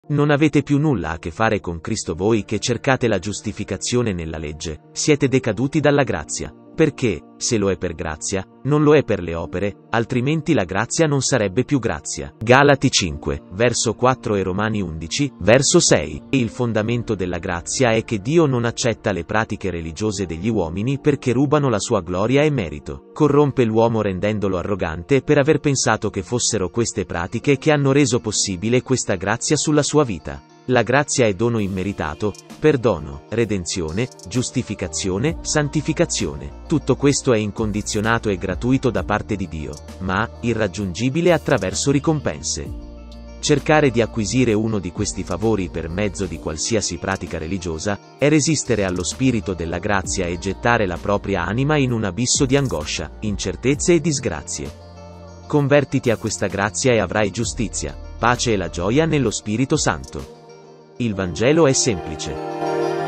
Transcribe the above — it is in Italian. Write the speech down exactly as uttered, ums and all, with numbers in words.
Non avete più nulla a che fare con Cristo voi che cercate la giustificazione nella legge, siete decaduti dalla grazia. Perché, se lo è per grazia, non lo è per le opere, altrimenti la grazia non sarebbe più grazia. Galati cinque, verso quattro e Romani undici, verso sei. E il fondamento della grazia è che Dio non accetta le pratiche religiose degli uomini perché rubano la sua gloria e merito. Corrompe l'uomo rendendolo arrogante per aver pensato che fossero queste pratiche che hanno reso possibile questa grazia sulla sua vita. La grazia è dono immeritato, perdono, redenzione, giustificazione, santificazione. Tutto questo è incondizionato e gratuito da parte di Dio, ma irraggiungibile attraverso ricompense. Cercare di acquisire uno di questi favori per mezzo di qualsiasi pratica religiosa è resistere allo spirito della grazia e gettare la propria anima in un abisso di angoscia, incertezze e disgrazie. Convertiti a questa grazia e avrai giustizia, pace e la gioia nello Spirito Santo. Il Vangelo è semplice.